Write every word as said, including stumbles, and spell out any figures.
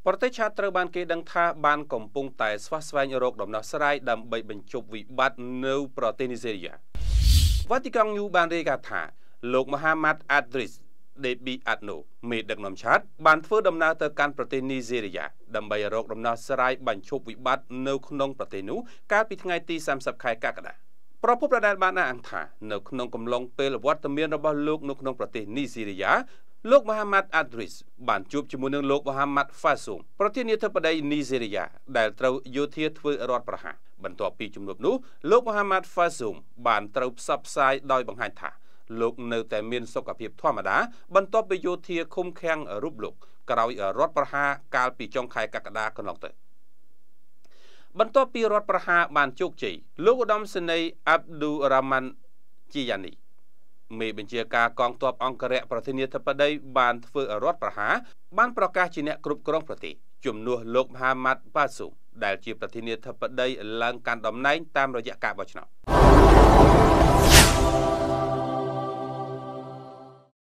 ប្រទេសឆាតត្រូវបានគេដឹងថាបានកំពុងតែស្វះស្វែងរកដំណោះស្រាយដើម្បីបញ្ចប់វិបត្តិនៅប្រទេសនីហ្សេរីយ៉ា Vatican News បានរាយការណ៍ថាលោក Mohammad Idris Deby Itno មេដឹកនាំឆាតបានធ្វើដំណើរទៅកាន់ប្រទេសនីហ្សេរីយ៉ាដើម្បីរកដំណោះស្រាយបញ្ចប់វិបត្តិនៅក្នុងប្រទេសនោះកាលពីថ្ងៃទីសាមសិបខែកក្កដាប្រពន្ធប្រដែលបានអះអាងថានៅក្នុងកំឡុងពេលវត្តមានរបស់លោកនៅក្នុងប្រទេសនីហ្សេរីយ៉ាលោក Mohammad Idris បានជួបជាមួយនឹងលោក Mohammad Bazoum ប្រធានាធិបតីនីហ្សេរីយ៉ាដែលត្រូវយោធាធ្វើរដ្ឋប្រហារបន្ទាប់ពីជំនួបនោះលោក Mohammad Bazoum បានត្រូវផ្សព្វផ្សាយដោយបង្ហាញថាលោកនៅតែមានសុខភាពធម្មតាបន្ទាប់ពីយោធាឃុំឃាំងរូបលោកក្រោយរដ្ឋប្រហារកាលពីចុងខែកក្កដាកន្លងទៅបន្ទាប់ពីរដ្ឋប្រហារបានជោគជ័យលោកឧត្តមសេនីយ៍ Abdul Rahman Chiani មេបញ្ជាការកងទ័ពអង្គរៈប្រធានាធិបតីបានធ្វើរដ្ឋប្រហារបានប្រកាសជាអ្នកគ្រប់គ្រងប្រទេសជំនួសលោក Mohammad Bazoum ដែលជាប្រធានាធិបតីឡើងកាន់តំណែងតាមរយៈការបោះឆ្នោត